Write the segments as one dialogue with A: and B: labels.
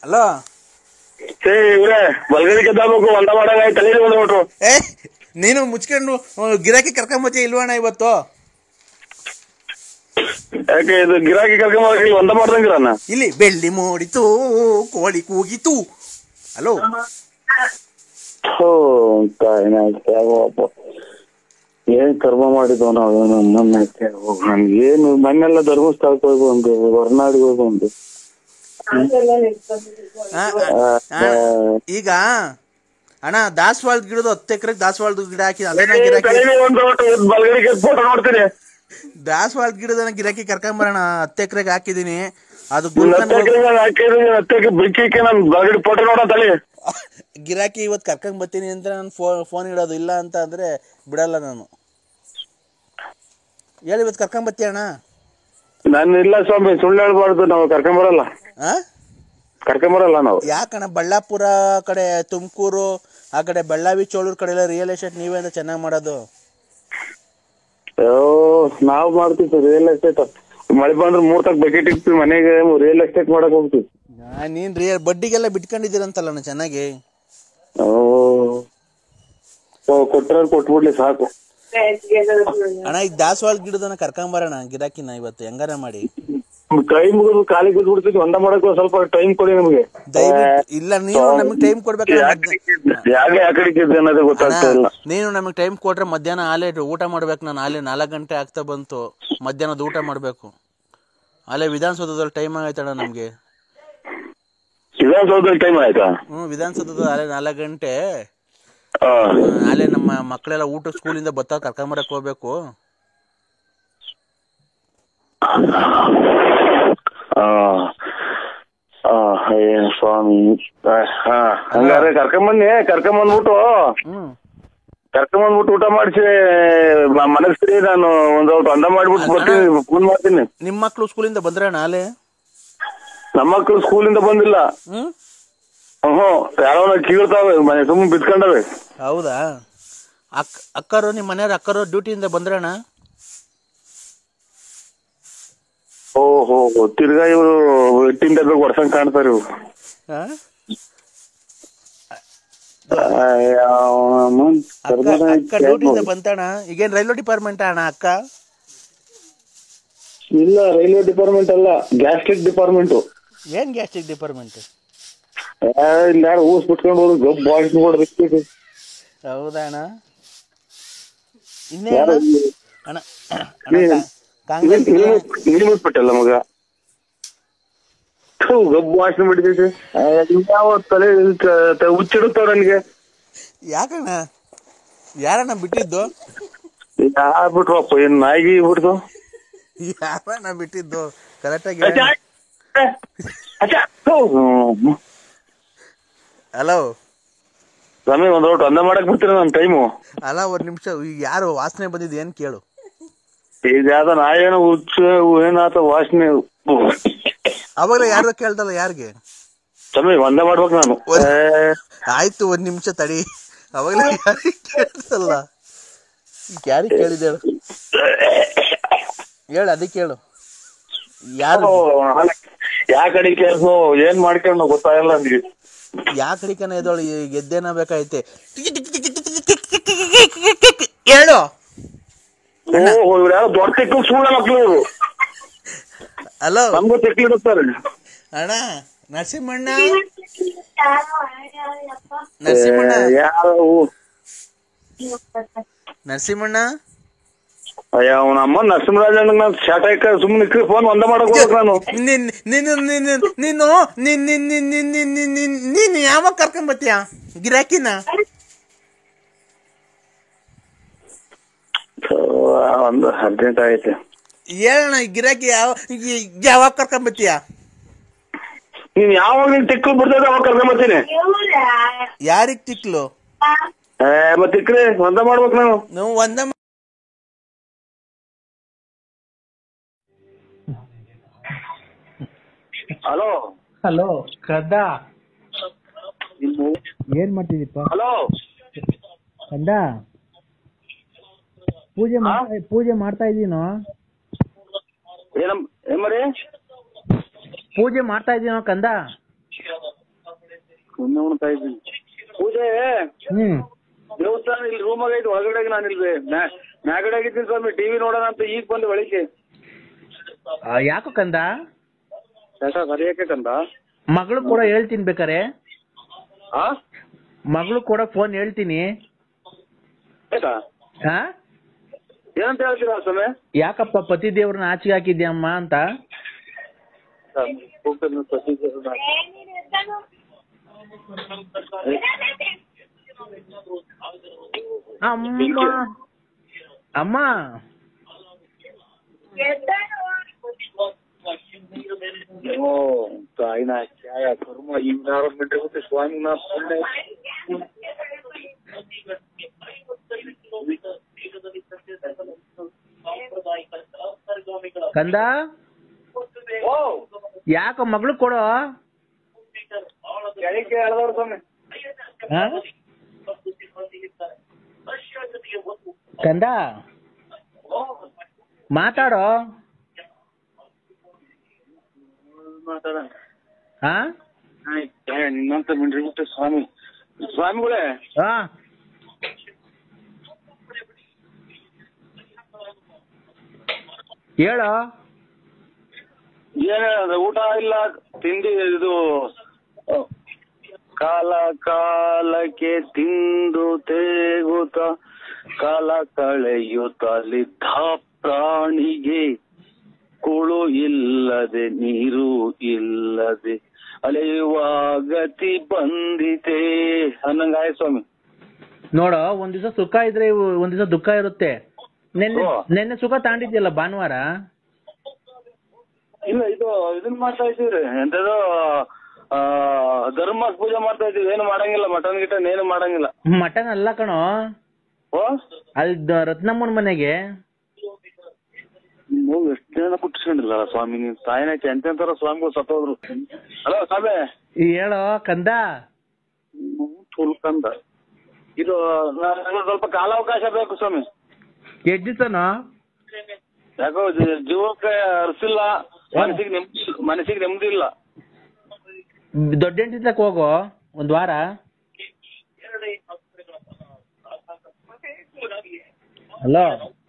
A: Hello
B: ಇವ್ರೆ ಬಲ್ಗಡಿ ಗೆದ್ದಾಗಬೇಕು ಒಂದ ಮಾಡಂಗ ತಲೆ ಬಂದ್ಬಿಟ್ರು.
A: ನೀನು ಮುಚ್ಕೊಂಡು ಗಿರಾಕಿ ಕರ್ಕೊಂಬತ್ತೀಯ ಇಲ್ವಣ್ಣ ಇವತ್ತು?
B: ಯಾಕೆ ಇದು ಗಿರಾಕಿ ಕರ್ಕೊಂಬ ಒಂದ ಮಾಡ್ದಂಗಿರಣ್ಣ.
A: ಇಲ್ಲಿ ಬೆಳ್ಳಿ ಮೂಡಿತು ಕೋಳಿ ಕೂಗಿತು. ಹಲೋ
B: ಏನ್ ಕರ್ಮ ಮಾಡಿದ್ವು ನಾವು ನನ್ಗೇನು ಮನೆಲ್ಲ ಧರ್ಮಸ್ಥಳಕ್ಕೆ ಹೋಗಿ ಬಂದು ಹೊರನಾಡಿಗೆ ಹೋಗಿ ಬಂದು.
A: ಈಗ ಅಣ್ಣ ದಾಸವಾಳದ ಗಿಡದ 10 ಎಕರೆಗೆ ದಾಸವಾಳದ ಗಿಡ ಹಾಕಿ ಅದೇನ ಗಿರಾಕಿ
B: ನೋಡ್ತೀನಿ.
A: ದಾಸವಾಳದ ಗಿಡದನ್ನ ಗಿರಾಕಿ ಕರ್ಕೊಂಬರೋಣ. 10 ಎಕರೆಗೆ ಹಾಕಿದೀನಿ. ಅದು ಗಿರಾಕಿ ಇವತ್ತು ಕರ್ಕೊಂಡ್ ಬರ್ತೀನಿ ಅಂತ ನಾನು ಫೋನ್ ಇಡೋದು. ಇಲ್ಲ ಅಂತ ಅಂದ್ರೆ ಬಿಡಲ್ಲ ನಾನು. ಹೇಳಿ ಇವತ್ತು ಕರ್ಕೊಂಡ್ ಬರ್ತೀಯ ಅಣ್ಣ?
B: ನಾನು ಇಲ್ಲ ಸ್ವಾಮಿ, ಸುಳ್ಳು ಹೇಳ್ಬಾರ್ದು. ನಾವು ಕರ್ಕೊಂಬರಲ್ಲ ನಾವು.
A: ಯಾಕಣ್ಣ ಬಳ್ಳಾಪುರ ಕಡೆ, ತುಮಕೂರು ಆ ಕಡೆ, ಬೆಳ್ಳಾವಿ ಚೋಳೂರ್ ಕಡೆ ಎಲ್ಲ ರಿಯಲ್ ಎಸ್ಟೇಟ್ ನೀವೇ ಅಂತ ಚೆನ್ನಾಗಿ ಮಾಡೋದು.
B: ನಾವ್ ಮಾಡ್ತೀವಿ ಸರ್ ರಿಯಲ್ ಎಸ್ಟೇಟ್. ಮಳೆ ಬಂದ್ರೆ 3 ತಕ್ ಬಕೆಟ್ ಇರ್ತೀವಿ ಮನೆಗೆ, ರಿಯಲ್ ಎಸ್ಟೇಟ್ ಮಾಡಕ್ ಹೋಗ್ತೀವಿ.
A: ನೀನ್ ಬಡ್ಡಿಗೆಲ್ಲ ಬಿಟ್ಕೊಂಡಿದ್ದೀರಂತಲ್ಲ ಚೆನ್ನಾಗಿ.
B: ಕೊಟ್ರ ಕೊಟ್ಬಿಡ್ಲಿ ಸಾಕು
A: ಅಣ್ಣ. ಈಗ ದಾಸವಾಳ ಗಿಡದನ್ನ ಕರ್ಕೊಂಬರೋಣ ಗಿರಾಕಿನ ಇವತ್ತು ಹೆಂಗಾರ ಮಾಡಿ.
B: ಕೈ ಮುಗಿದು ಕಾಲಿಗೆ ಬಿದ್ಬಿಡ್ತೀವಿ. ಒಂದ ಮಾಡಕ್ ಸ್ವಲ್ಪ ಟೈಮ್ ಕೊಡಿ ನಮ್ಗೆ.
A: ಇಲ್ಲ ನೀವು ನಮಗ್ ಟೈಮ್ ಕೊಡ್ಬೇಕು. ನೀನು ನಮಗ್ ಟೈಮ್ ಕೊಟ್ರೆ ಮಧ್ಯಾಹ್ನ ಆಲೆ ಊಟ ಮಾಡ್ಬೇಕು. ನಾನು ಆಲೆ 4 ಗಂಟೆ ಆಗ್ತಾ ಬಂತು. ಮಧ್ಯಾಹ್ನದ ಊಟ ಮಾಡ್ಬೇಕು. ಅಲ್ಲೇ ವಿಧಾನಸೌಧದಲ್ಲಿ ಟೈಮ್ ಆಗೈತಣ್ಣ ನಮ್ಗೆ.
B: ವಿಧಾನಸೌಧದಲ್ಲಿ ಟೈಮ್ ಆಯ್ತಾ?
A: ವಿಧಾನಸೌಧದ ಅಲ್ಲೇ 4 ಗಂಟೆ. ಅಲ್ಲೇ ನಮ್ಮ ಮಕ್ಕಳೆಲ್ಲ ಊಟ ಸ್ಕೂಲಿಂದ ಬತ್ತ ಕರ್ಕೊಂಬರಕ್ ಹೋಗ್ಬೇಕು.
B: ಸ್ವಾಮಿ ಹಂಗಾರೆ ಕರ್ಕೊಂಬಂದ್ಬಿಟ್ಟು ಊಟ ಮಾಡಿಸಿ ಮನಸ್ಸಿರಿ. ನಾನು ಒಂದ್ ಅಂದ ಮಾಡ್ಬಿಟ್ಟು ಬರ್ತೀನಿ, ಫೋನ್ ಮಾಡ್ತೀನಿ.
A: ನಿಮ್ ಮಕ್ಳು ಸ್ಕೂಲಿಂದ ಬಂದ್ರೆ ನಾಳೆ?
B: ನಮ್ಮ ಮಕ್ಳು ಸ್ಕೂಲಿಂದ ಬಂದಿಲ್ಲ. ಯಾರೋ ಕೀಳ್ತಾವೆ ಮನೆ ಸುಮ್ಮನೆ ಬಿತ್ಕೊಂಡವೆ.
A: ಹೌದಾ? ಅಕ್ಕರು ನಿಮ್ ಮನೆಯವ್ರ ಅಕ್ಕರು ಡ್ಯೂಟಿಯಿಂದ ಬಂದ್ರಣ್ಣ?
B: ಓಹೋ, ತಿರ್ಗಾ ಇವರು ಇಟ್ಟಿಂದ ಹೊಡ್ಸಂಗ್ ಕಾಣ್ತಾರ ಇವ್ರು.
A: ಅಕ್ಕ ಡ್ಯೂಟಿಯಿಂದ ಬಂತಣ್ಣ. ಈಗೇನ್ ರೈಲ್ವೆ ಡಿಪಾರ್ಟ್ಮೆಂಟ್ ಅಣ್ಣ ಅಕ್ಕ?
B: ಇಲ್ಲ, ರೈಲ್ವೆ ಡಿಪಾರ್ಟ್ಮೆಂಟ್ ಅಲ್ಲ, ಗ್ಯಾಸ್ಟ್ರಿಕ್ ಡಿಪಾರ್ಟ್ಮೆಂಟ್.
A: ಏನ್ ಗ್ಯಾಸ್ಟ್ರಿಕ್ ಡಿಪಾರ್ಟ್ಮೆಂಟ್?
B: ಇಲ್ಲ ಯಾರು ಊಸ್ ಬಿಟ್ಕೊಂಡು ಹೋದ್ರು ಗಬ್ ಬಾಯ್ಸ್ ನೋಡ್ಬೇಕು.
A: ಹೌದಾ ಅಣ್ಣ? ಇನ್ನೇ ಅಣ್ಣ
B: ಬಿಟ್ಟಲ್ಲ ಮಗ ಗಬ್ಬು ವಾಸನೆ ಬಿಟ್ಟಿದೆ. ಯಾವ ತಲೆ ಹುಚ್ಚಿಡುತ್ತವ್ರ ನನಗೆ.
A: ಯಾಕಣ್ಣ? ಯಾರಣ್ಣ ಬಿಟ್ಟಿದ್ದು?
B: ಯಾರ್ಬಿಟ್ರಪ್ಪ? ಏನ್ ನಾಯಿಗೆ ಬಿಡ್ತು?
A: ಯಾರಣ್ಣ ಬಿಟ್ಟಿದ್ದು ಕರೆಕ್ಟಾಗಿ? ಹಲೋ
B: ಸ್ವಾಮಿ, ಒಂದ್ ಮಾಡಕ್ ಬಿಡ್ತೀರ ನನ್ ಟೈಮು.
A: ಅಲ್ಲ ಒಂದ್ ನಿಮಿಷ, ಯಾರು ವಾಸನೆ ಬಂದಿದ್ ಏನ್ ಕೇಳು.
B: ಈಗ ಯಾವ್ದ ನಾಯೇನೋ ಹುಚ್ಚು ಏನಾತ ವಾಸನೆ.
A: ಅವಾಗಲೇ ಯಾರು ಕೇಳ್ದಲ್ಲ ಯಾರಿಗೆ?
B: ಸ್ವಾಮಿ ಒಂದ ಮಾಡ್ಬೇಕು ನಾನು.
A: ಆಯ್ತು ಒಂದ್ ನಿಮಿಷ ತಡಿ. ಅವಾಗಲೇ ಯಾರಿಗೆ ಕೇಳ್ದಲ್ಲ? ಯಾರಿಗೆ ಕೇಳಿದ ಹೇಳು, ಅದಕ್ಕೆ ಹೇಳು. ಯಾರು
B: ಯಾ ಕಡೆ ಕೇಳ್ಸೋ ಏನ್ ಮಾಡ್ಕೊಂಡು ಗೊತ್ತಾಗಲ್ಲ ನನಗೆ.
A: ಯಾ ಕಡಿಕನ ಎದೋಳು ಗೆದ್ದೇನ ಬೇಕಾಯ್ತೆ. ಹೇಳು.
B: ಯಾರು ದೊಡ್ಡ ತೆಕ್ಕು ಸುಳ್ಳ ಮಕ್ಳು ಇವರು.
A: ಹಲೋ,
B: ನಮ್ಗೂ ತೆಕ್ಲಿಡುತ್ತಾರೆ
A: ಅಣ್ಣ. ನರಸಿಂಹಣ್ಣ ನರಸಿಂಹಣ್ಣ ನರಸಿಂಹಣ್ಣ
B: ಅಯ್ಯ ಅವನಮ್ಮ ನರಸಿಂಹರಾಜ ಶಾಟ ಸುಮ್ಮನೆ ಫೋನ್ ಒಂದ ಮಾಡಕ್ ಹೋಗ್ಬೇಕು ನಾನು.
A: ನೀನು ಯಾವಾಗ ಕರ್ಕೊಂಡ್ ಬರ್ತೀಯ ಗಿರಾಕಿನ?
B: ಒಂದು ಅರ್ಜೆಂಟ್ ಆಗೈತೆ.
A: ಹೇಳಣ್ಣ, ಗಿರಾಕಿ ಯಾವಾಗ ಕರ್ಕೊಂಡ್ ಬರ್ತೀಯ?
B: ನೀನ್ ಯಾವಾಗ ನಿನ್ ತಿಕ್ಲು ಬಿಡ್ತದ ಅವಾಗ ಕರ್ಕೊಂಡ್ ಬರ್ತೀನಿ.
A: ಯಾರಿಗ್ ತಿಕ್ಲು?
B: ಮತ್ತೆ ತಿಕ್ಕ್ರೆ ಒಂದ ಮಾಡ್ಬೇಕು ನಾವು
A: ಒಂದ.
B: ಹಲೋ
A: ಹಲೋ ಕದ, ಏನ್ ಮಾಡ್ತಿದ್ದೀಪ?
B: ಹಲೋ
A: ಕಂದ, ಪೂಜೆ ಮಾಡ್ತಾ ಇದೀನೋ?
B: ಏನ್ ಮರಿ
A: ಪೂಜೆ ಮಾಡ್ತಾ ಇದೀನೋ ಕಂದ?
B: ಸುಮ್ಮನೆ ಉಣ್ತಾ ಇದ್ದೀನಿ. ಪೂಜೆ ದೇವಸ್ಥಾನ ಇಲ್ಲಿ ರೂಮಾಗ ಐತಿ, ಹೊರಗಡೆ ನಾನು ಇಲ್ಲಿ ಮ್ಯಾಗಡೆ ಆಗಿದ್ದೀನಿ ಸ್ವಾಮಿ. ಟಿವಿ ನೋಡೋಣ ಅಂತ ಈಗ ಬಂದು ಒಳಗೆ.
A: ಯಾಕೋ ಕಂದ?
B: ಸರಿಯಾಕೆ ಕಂದ?
A: ಮಗಳು ಕೂಡ ಹೇಳ್ತೀನಿ ಬೇಕಾರೆ. ಮಗಳು ಕೂಡ ಫೋನ್ ಹೇಳ್ತೀನಿ.
B: ಆಯ್ತಾ? ಏನಂತ ಹೇಳ್ತೀರಾ ಸ್ವಾಮಿ?
A: ಯಾಕಪ್ಪ ಪತಿ ದೇವ್ರನ್ನ ಆಚೆಗೆ ಹಾಕಿದ್ಯಮ್ಮ ಅಂತ. ಅಮ್ಮ
B: ಓ ತಾಯಿನ ಕ್ಯಾಯ ಕರ್ಮ ಹಿಂಗಾರ ಬಿಟ್ಟೆ ಸ್ವಾಮಿ.
A: ಕಂದ ಯಾಕ ಮಗಳು ಕೊಡೋ. ಕಂದ ಮಾತಾಡೋ.
B: ನಿನ್ನಂತ ಮಿಂಡ್ರಿ ಬಿಟ್ಟೆ ಸ್ವಾಮಿ. ಸ್ವಾಮಿಗಳೇ
A: ಹೇಳೋ.
B: ಏನ ಊಟ ಇಲ್ಲ ತಿಂಡಿ ಇದು ಕಾಲ ಕಾಲಕ್ಕೆ ತಿಂದು ತೇಗುತ್ತ ಕಾಲ ಕಳೆಯುತ್ತಲಿದ್ದ ಪ್ರಾಣಿಗೆ ಕುಳು ಇಲ್ಲದೆ ನೀರು ಇಲ್ಲದೆ ಅಲೆಯುವ ಗತಿ ಬಂದಿತೆ ಅನ್ನಂಗಾಯ ಸ್ವಾಮಿ.
A: ನೋಡೋ, ಒಂದ್ ದಿವಸ ಸುಖ ಇದ್ರೆ ಒಂದ್ ದಿವಸ ದುಃಖ ಇರುತ್ತೆ. ನೆನ್ನೆ ಸುಖ ತಾಂಡಿದ್ಯಲ್ಲ ಭಾನುವಾರ.
B: ಇಲ್ಲ ಇದು ಇದನ್ ಮಾಡ್ತಾ ಇದ್ದೀವ್ರಿ, ಎಂತದೋ ಧರ್ಮ ಪೂಜೆ ಮಾಡ್ತಾ ಇದೀವಿ. ಏನು ಮಾಡಂಗಿಲ್ಲ, ಮಟನ್ ಗಿಟನ್ ಏನು ಮಾಡಂಗಿಲ್ಲ.
A: ಮಟನ್ ಅಲ್ಲ ಕಣೋ, ಅಲ್ಲಿ ರತ್ನಮ್ಮನ ಮನೆಗೆ
B: ನೀವು ಎಷ್ಟು ಜನ ಕುಟ್ಟಿಸ್ಕೊಂಡಿಲ್ಲ ಸ್ವಾಮಿ. ನೀನ್ ತಾಯಿನಾಯ್ತು ಎಂತೆಂತಾರ ಸ್ವಾಮಿಗಳು ಸತ್ತೋದ್ರು. ಹಲೋ ಸ್ವಾಮಿ
A: ಹೇಳೋ ಕಂದ.
B: ಕಂದ ಇದು ಸ್ವಲ್ಪ ಕಾಲಾವಕಾಶ ಬೇಕು ಸ್ವಾಮಿ.
A: ಎಷ್ಟ್ ದಿವಸನೋ?
B: ಯಾಕೋ ಜೀವಕ್ಕೆ ಅರ್ಸಿಲ್ಲ, ಮನಸ್ಸಿಗೆ ನೆಮ್ಮದಿ ಇಲ್ಲ.
A: ದೊಡ್ಡ ಹೆಂಡತಿ ಹೋಗೋ ಒಂದ್ ವಾರ. ಹಲೋ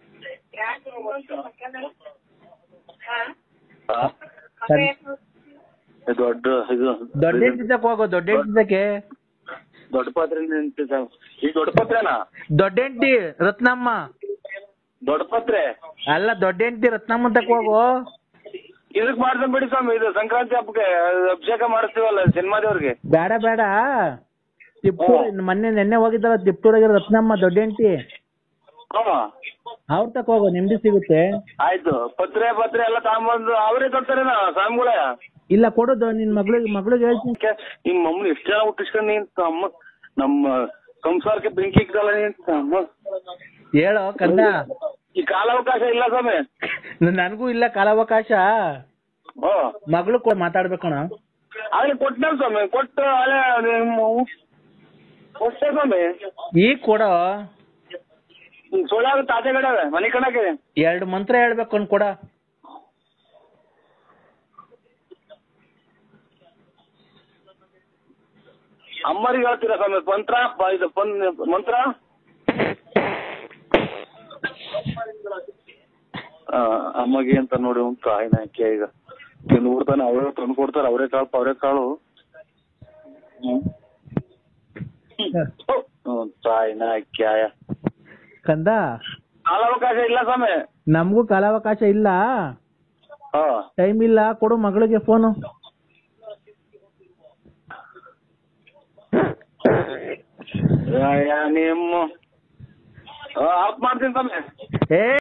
A: ದೊಡ್ಡ ಹೆಂಡತಿ ಹೋಗೋ. ದೊಡ್ಡ ಹೆಂಡತಿಗೆ
B: ದೊಡ್ಡ ಪಾತ್ರೆ ಈ ದೊಡ್ಡ ಪಾತ್ರೆನಾ? ದೊಡ್ಡ
A: ಹೆಂಡತಿ ರತ್ನಮ್ಮ.
B: ದೊಡ್ಡ ಪಾತ್ರೆ
A: ಅಲ್ಲ, ದೊಡ್ಡ ಹೆಂಡತಿ ರತ್ನಮ್ಮ ತಕ ಹೋಗೋ.
B: ಇದಕ್ ಮಾಡ್ದಂಗ್ ಬಿಡಿ ಸ್ವಾಮಿ. ಇದು ಸಂಕ್ರಾಂತಿ ಹಬ್ಬಕ್ಕೆ ಅಭಿಷೇಕ ಮಾಡಿಸ್ತೀವಲ್ಲ ಸಿನಿಮಾದವ್ರಿಗೆ.
A: ಬೇಡ ಬೇಡ, ತಿಪ್ಟೂರ್ ನೆನ್ನೆ ಹೋಗಿದ್ದಲ್ಲ ತಿಪ್ಟೂರಾಗಿರೋ ರತ್ನಮ್ಮ ದೊಡ್ಡ ಹೆಂಡತಿ, ಅವ್ರ ತಕ ಹೋಗೋ, ನೆಮ್ಮದಿ ಸಿಗುತ್ತೆ.
B: ಆಯ್ತು. ಪತ್ರೆ ಎಲ್ಲ ತಗೊಂಬಂದು ಅವರೇ ಕೊಡ್ತಾರೇನ ಸ್ವಾಮಿಗಳ?
A: ಇಲ್ಲ ಕೊಡೋದು ನಿನ್ ಮಗಳಿಗೆ ಹೇಳ್ತೀನಿ.
B: ನಿಮ್ ಮಮ್ಮನ ಎಷ್ಟು ಜನ ಹುಟ್ಟಿಸ್ಕೊಂಡು ನೀನ್ ಅಮ್ಮ ನಮ್ಮ ಸಂಸಾರಕ್ಕೆ ಬೆಂಕಿ ಇಕ್ಕಲ್ಲ ನೀನ್ ಅಮ್ಮ.
A: ಹೇಳೋ ಕಂದ.
B: ಈ ಕಾಲಾವಕಾಶ ಇಲ್ಲ ಸ್ವಾಮಿ.
A: ನನಗೂ ಇಲ್ಲ ಕಾಲಾವಕಾಶ. ಮಗಳು ಕೂಡ ಮಾತಾಡ್ಬೇಕಣ.
B: ಅಲ್ಲಿ ಕೊಟ್ಟ ಸ್ವಾಮಿ, ಕೊಟ್ಟು ಕೊಟ್ಟೆ ಸ್ವಾಮಿ.
A: ಈಗ ಕೊಡೋ.
B: ಸೋಳ್ಯಾಗ ತಾತೆ ಕಡೆ ಮನೆ ಕಣಕ್ಕೆ
A: 2 ಮಂತ್ರ ಹೇಳ್ಬೇಕು ಅನ್ ಕೊಡ.
B: ಅಮ್ಮರಿಗೆ ಹೇಳ್ತೀರಾ ಸ್ವಾಮಿ ಮಂತ್ರ? ಅಮ್ಮಗೆ ಅಂತ ನೋಡಿ ಉಂಟು ಆಯ್ನ ಅಕ್ಕಿ. ಈಗ ತಿಂದು ಬಿಡ್ತಾನೆ, ಅವರೇ ತಂದು ಕೊಡ್ತಾರೆ. ಅವರೇ ಕಾಳು ಆಯ್ನ ಅಕ್ಕಿ ಆಯ.
A: ಕಂದ
B: ಕಾಲಾವಕಾಶ ಇಲ್ಲ ಸ್ವಾಮಿ.
A: ನಮಗೂ ಕಾಲಾವಕಾಶ ಇಲ್ಲ, ಟೈಮ್ ಇಲ್ಲ. ಕೊಡು ಮಗಳಿಗೆ ಫೋನು.
B: ನಿಮ್ಮ ಆಫ್ ಮಾಡ್ತೀನಿ ಸ್ವಾಮಿ.